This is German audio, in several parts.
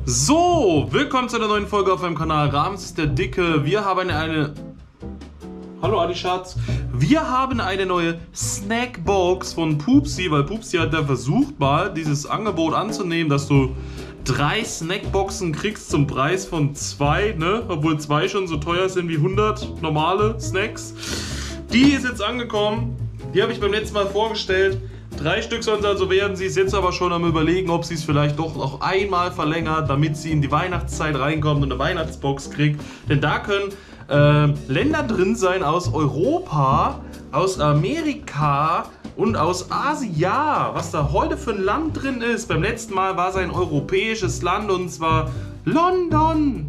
So, willkommen zu einer neuen Folge auf meinem Kanal Ramses der Dicke. Wir haben Hallo Adi Schatz. Wir haben eine neue Snackbox von Pupsi, weil Pupsi hat ja versucht mal dieses Angebot anzunehmen, dass du 3 Snackboxen kriegst zum Preis von 2, ne? Obwohl 2 schon so teuer sind wie 100 normale Snacks. Die ist jetzt angekommen. Die habe ich beim letzten Mal vorgestellt. 3 Stück sollen es also werden. Sie ist jetzt aber schon am Überlegen, ob sie es vielleicht doch noch einmal verlängert, damit sie in die Weihnachtszeit reinkommt und eine Weihnachtsbox kriegt. Denn da können Länder drin sein aus Europa, aus Amerika und aus Asien. Was da heute für ein Land drin ist. Beim letzten Mal war es ein europäisches Land und zwar London.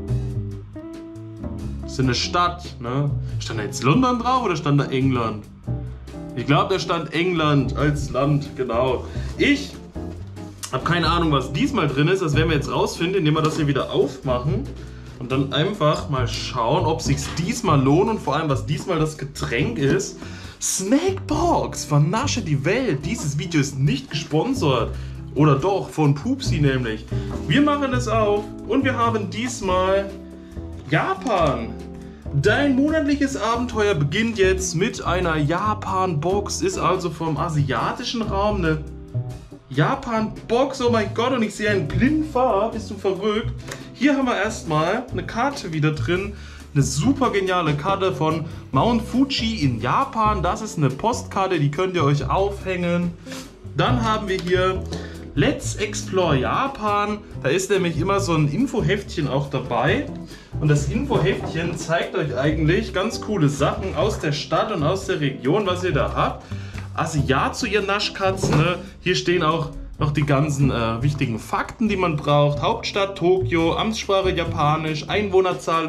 Das ist eine Stadt, ne? Stand da jetzt London drauf oder stand da England? Ich glaube, da stand England als Land, genau. Ich habe keine Ahnung, was diesmal drin ist. Das werden wir jetzt rausfinden, indem wir das hier wieder aufmachen. Und dann einfach mal schauen, ob es sich diesmal lohnt und vor allem, was diesmal das Getränk ist. Snackbox, vernasche die Welt. Dieses Video ist nicht gesponsert. Oder doch, von Pupsi nämlich. Wir machen es auf und wir haben diesmal Japan. Dein monatliches Abenteuer beginnt jetzt mit einer Japan-Box. Ist also vom asiatischen Raum eine Japan-Box. Oh mein Gott, und ich sehe einen Blinfer. Bist du verrückt? Hier haben wir erstmal eine Karte wieder drin. Eine super geniale Karte von Mount Fuji in Japan. Das ist eine Postkarte, die könnt ihr euch aufhängen. Dann haben wir hier Let's Explore Japan. Da ist nämlich immer so ein Infoheftchen auch dabei. Und das Infoheftchen zeigt euch eigentlich ganz coole Sachen aus der Stadt und aus der Region, was ihr da habt. Also ja zu ihr Naschkatzen. Ne? Hier stehen auch noch die ganzen wichtigen Fakten, die man braucht. Hauptstadt Tokio, Amtssprache Japanisch, Einwohnerzahl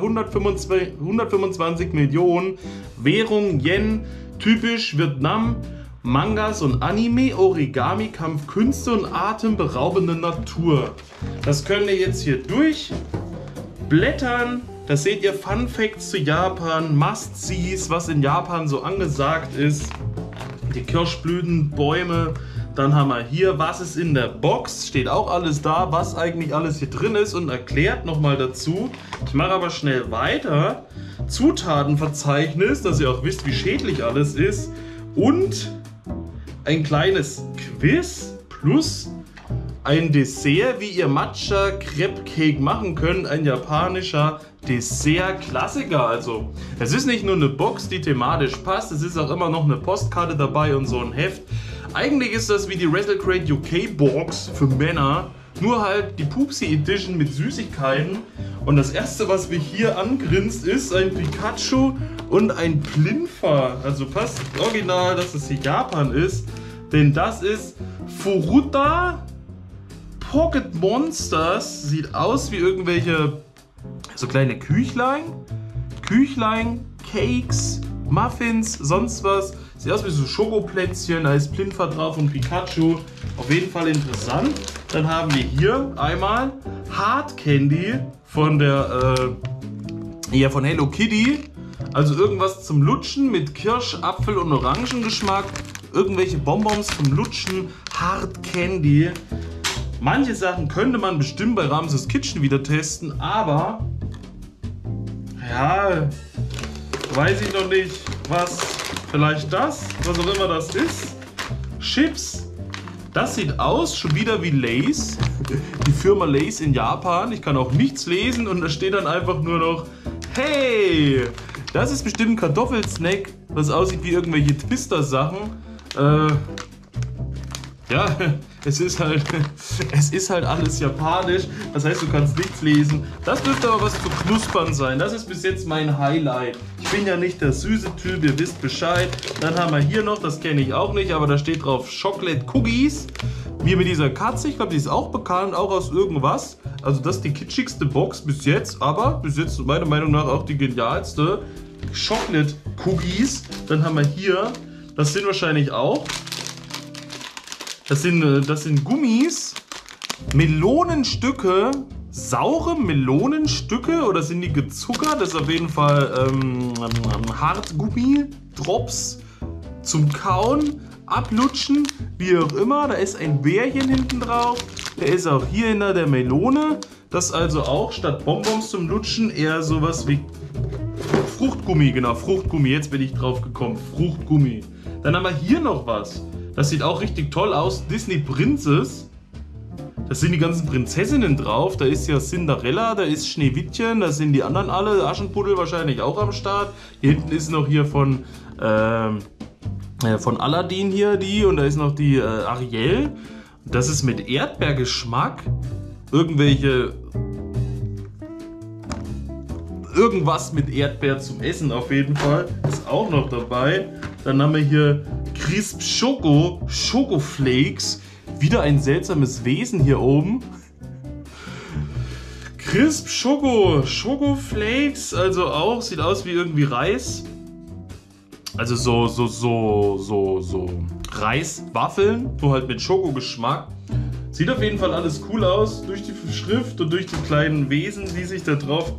125 Millionen, Währung Yen, typisch Vietnam, Mangas und Anime, Origami, Kampfkünste und atemberaubende Natur. Das könnt ihr jetzt hier durchblättern. Da seht ihr Fun Facts zu Japan, Must-Sees, was in Japan so angesagt ist. Die Kirschblütenbäume. Dann haben wir hier, was ist in der Box. Steht auch alles da, was eigentlich alles hier drin ist und erklärt nochmal dazu. Ich mache aber schnell weiter. Zutatenverzeichnis, dass ihr auch wisst, wie schädlich alles ist. Und ein kleines Quiz plus ein Dessert, wie ihr Matcha Crepe Cake machen könnt. Ein japanischer Dessert-Klassiker. Also, es ist nicht nur eine Box, die thematisch passt, es ist auch immer noch eine Postkarte dabei und so ein Heft. Eigentlich ist das wie die WrestleCrate UK Box für Männer, nur halt die Pupsi Edition mit Süßigkeiten. Und das erste, was mir hier angrinst, ist ein Pikachu und ein Plinfer. Also passt original, dass es hier Japan ist, denn das ist Furuta Pocket Monsters. Sieht aus wie irgendwelche so kleine Küchlein, Cakes, Muffins, sonst was. Sieht aus wie so Schokoplätzchen, da ist Plinfer drauf und Pikachu. Auf jeden Fall interessant. Dann haben wir hier einmal Hard Candy von der von Hello Kitty. Also irgendwas zum Lutschen mit Kirsch, Apfel und Orangengeschmack. Irgendwelche Bonbons zum Lutschen. Hard Candy. Manche Sachen könnte man bestimmt bei Ramses Kitchen wieder testen, aber ja, weiß ich noch nicht, was. Vielleicht das, was auch immer das ist. Chips. Das sieht aus schon wieder wie Lay's. Die Firma Lay's in Japan. Ich kann auch nichts lesen und da steht dann einfach nur noch: Hey, das ist bestimmt ein Kartoffelsnack, was aussieht wie irgendwelche Twister-Sachen. Ja, es ist halt alles japanisch, das heißt, du kannst nichts lesen. Das dürfte aber was zu knuspern sein. Das ist bis jetzt mein Highlight. Ich bin ja nicht der süße Typ, ihr wisst Bescheid. Dann haben wir hier noch, das kenne ich auch nicht, aber da steht drauf Chocolate Cookies. Wie mit dieser Katze, ich glaube, die ist auch bekannt, auch aus irgendwas. Also das ist die kitschigste Box bis jetzt, aber bis jetzt meiner Meinung nach auch die genialste. Chocolate Cookies. Dann haben wir hier, das sind wahrscheinlich auch. Das sind Gummis, Melonenstücke, saure Melonenstücke oder sind die gezuckert? Das ist auf jeden Fall Hartgummi-Drops zum Kauen, Ablutschen, wie auch immer. Da ist ein Bärchen hinten drauf. Der ist auch hier hinter der Melone. Das ist also auch statt Bonbons zum Lutschen eher sowas wie Fruchtgummi. Genau, Fruchtgummi. Jetzt bin ich drauf gekommen. Fruchtgummi. Dann haben wir hier noch was. Das sieht auch richtig toll aus. Disney Princess. Da sind die ganzen Prinzessinnen drauf. Da ist ja Cinderella, da ist Schneewittchen, da sind die anderen alle. Aschenputtel wahrscheinlich auch am Start. Hier hinten ist noch hier von Aladdin hier die. Und da ist noch die Ariel. Das ist mit Erdbeergeschmack. Irgendwas mit Erdbeer zum Essen auf jeden Fall. Ist auch noch dabei. Dann haben wir hier Crisp Schokoflakes. Wieder ein seltsames Wesen hier oben. Crisp Schokoflakes. Also auch, sieht aus wie irgendwie Reis. Also so Reiswaffeln. So halt mit Schokogeschmack. Sieht auf jeden Fall alles cool aus. Durch die Schrift und durch die kleinen Wesen, die sich da drauf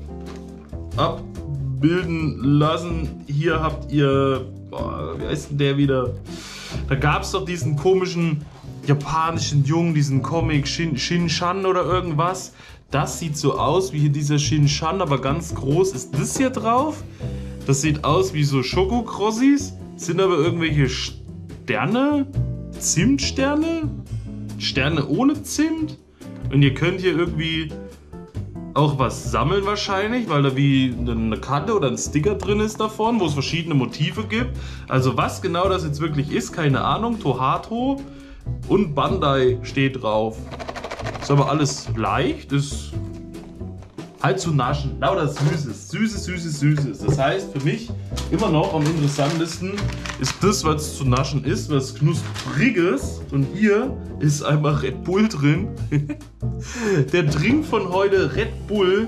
abbilden lassen. Hier habt ihr, wie heißt denn der wieder? Da gab es doch diesen komischen japanischen Jungen, diesen Comic Shin-Chan oder irgendwas. Das sieht so aus wie hier dieser Shin-Chan, aber ganz groß. Ist das hier drauf? Das sieht aus wie so Schokokrossis. Sind aber irgendwelche Sterne? Zimtsterne? Sterne ohne Zimt? Und ihr könnt hier irgendwie auch was sammeln wahrscheinlich, weil da wie eine Karte oder ein Sticker drin ist davon, wo es verschiedene Motive gibt. Also was genau das jetzt wirklich ist, keine Ahnung. Tohato und Bandai steht drauf. Ist aber alles leicht, ist halt zu naschen. Lauter Süßes. Süßes. Das heißt für mich immer noch am interessantesten ist das, was zu naschen ist, was Knuspriges. Und hier ist einmal Red Bull drin. Der Drink von heute, Red Bull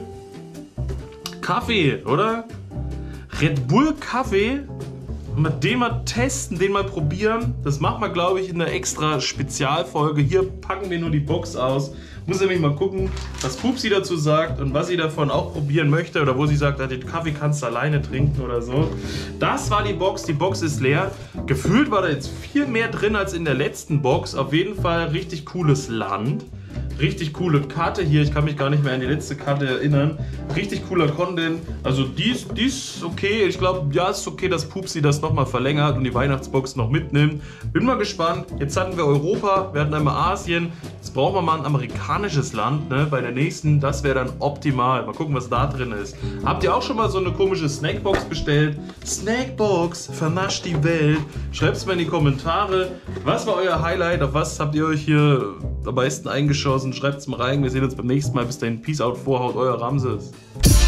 Kaffee, oder? Red Bull Kaffee. Mit dem mal testen, den mal probieren. Das machen wir, glaube ich, in einer extra Spezialfolge. Hier packen wir nur die Box aus. Muss nämlich mal gucken, was Pupsi dazu sagt und was sie davon auch probieren möchte. Oder wo sie sagt, den Kaffee kannst du alleine trinken oder so. Das war die Box. Die Box ist leer. Gefühlt war da jetzt viel mehr drin als in der letzten Box. Auf jeden Fall richtig cooles Land. Richtig coole Karte hier. Ich kann mich gar nicht mehr an die letzte Karte erinnern. Richtig cooler Content. Also die ist okay. Ich glaube, ja, es ist okay, dass Pupsi das nochmal verlängert und die Weihnachtsbox noch mitnimmt. Bin mal gespannt. Jetzt hatten wir Europa, wir hatten einmal Asien. Jetzt brauchen wir mal ein amerikanisches Land, ne? Bei der nächsten, das wäre dann optimal. Mal gucken, was da drin ist. Habt ihr auch schon mal so eine komische Snackbox bestellt? Snackbox, vernascht die Welt. Schreibt es mal in die Kommentare. Was war euer Highlight? Auf was habt ihr euch hier am meisten eingeschossen? Schreibt es mal rein. Wir sehen uns beim nächsten Mal. Bis dahin. Peace out, Vorhaut, euer Ramses.